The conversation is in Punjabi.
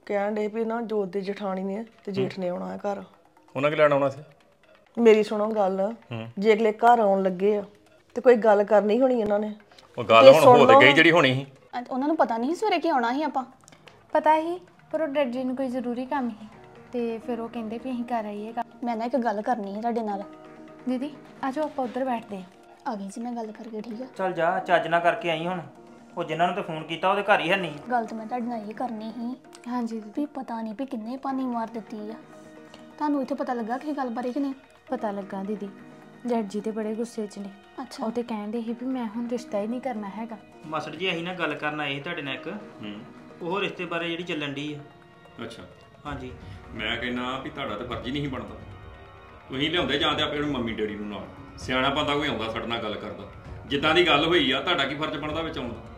ਕਹਿਣ ਡੇ ਵੀ ਨਾ ਜੋਤ ਦੀ ਜਠਾਣੀ ਨੇ ਤੇ ਜੇਠ ਨੇ ਆਉਣਾ ਹੈ ਘਰ। ਉਹਨਾਂ ਕੀ ਲੈਣ ਆਉਣਾ ਸੀ? ਮੇਰੀ ਸੁਣੋ ਗੱਲ, ਜੇ ਅਗਲੇ ਘਰ ਆਉਣ ਲੱਗੇ ਆ ਤੇ ਕੋਈ ਗੱਲ ਕਰਨੀ ਹੋਣੀ ਇਹਨਾਂ ਨੇ। ਉਹ ਗੱਲ ਹੁਣ ਹੋ ਤੇ ਗਈ ਜਿਹੜੀ ਹੋਣੀ ਸੀ। ਉਹਨਾਂ ਨੂੰ ਪਤਾ ਨਹੀਂ ਸਵੇਰੇ ਕੀ ਆਉਣਾ ਸੀ ਆਪਾਂ। ਪਤਾ ਹੀ, ਪਰ ਉਹ ਡੈਡੀ ਜੀ ਨੂੰ ਕੋਈ ਜ਼ਰੂਰੀ ਕੰਮ ਸੀ ਤੇ ਫਿਰ ਉਹ ਕਹਿੰਦੇ ਵੀ ਅਸੀਂ ਘਰ ਆਈਏ। ਮੈਂ ਨਾ ਇੱਕ ਗੱਲ ਕਰਨੀ ਹੈ ਤੁਹਾਡੇ ਨਾਲ। ਦੀਦੀ ਆਜੋ ਆਪਾਂ ਉੱਧਰ ਬੈਠਦੇ ਆ ਗਈ ਜੀ ਮੈਂ ਗੱਲ ਕਰਕੇ, ਠੀਕ ਆ? ਚੱਲ ਜਾ, ਚੱਜ ਨਾ ਕਰਕੇ ਆਈ ਹੁਣ। ਉਹ ਜਿਨ੍ਹਾਂ ਨੂੰ ਤੇ ਫੋਨ ਕੀਤਾ ਉਹਦੇ ਘਰ ਹੀ ਹੈ ਨਹੀਂ। ਗੱਲ ਤਾਂ ਮੈਂ ਤੁਹਾਡੇ ਨਾਲ ਇਹ ਕਰਨੀ ਸੀ। ਹਾਂਜੀ ਵੀ ਪਤਾ ਨਹੀਂ ਵੀ ਕਿੰਨੇ ਪਾਣੀ ਮਾਰ ਦਿੱਤੀ ਆ। ਤੁਹਾਨੂੰ ਇੱਥੇ ਪਤਾ ਲੱਗਾ ਕਿ ਗੱਲ ਬਾਰੇ ਕਿ ਨਹੀਂ? ਪਤਾ ਲੱਗਾ ਦੀਦੀ, ਡੈਡ ਜੀ ਤੇ ਬੜੇ ਗੁੱਸੇ 'ਚ ਨੇ। ਅੱਛਾ। ਉਹ ਤੇ ਕਹਿੰਦੇ ਸੀ ਵੀ ਮੈਂ ਹੁਣ ਰਿਸ਼ਤਾ ਹੀ ਨਹੀਂ ਕਰਨਾ ਹੈਗਾ। ਮਾਸੜ ਜੀ ਅਸੀਂ ਨਾ ਗੱਲ ਕਰਨ ਆਏ ਸੀ ਤੁਹਾਡੇ ਨਾਲ ਇੱਕ ਉਹ ਰਿਸ਼ਤੇ ਬਾਰੇ ਜਿਹੜੀ ਚੱਲਣ ਦੀ ਆ। ਅੱਛਾ ਹਾਂਜੀ। ਮੈਂ ਕਹਿੰਦਾ ਵੀ ਤੁਹਾਡਾ ਤਾਂ ਫਰਜ਼ ਹੀ ਨਹੀਂ ਬਣਦਾ। ਤੁਸੀਂ ਲਿਆਉਂਦੇ ਜਾਂ ਤੇ ਆਪਣੇ ਮੰਮੀ ਡੈਡੀ ਨੂੰ ਨਾਲ। ਸਿਆਣਾ ਬੰਦਾ ਕੋਈ ਆਉਂਦਾ ਸਾਡੇ ਨਾਲ ਗੱਲ ਕਰਦਾ। ਜਿੱਦਾਂ ਦੀ ਗੱਲ ਹੋਈ ਆ ਤੁਹਾਡਾ ਕੀ ਫਰਜ਼ ਬਣਦਾ ਵਿੱਚ ਆਉਣ ਦਾ?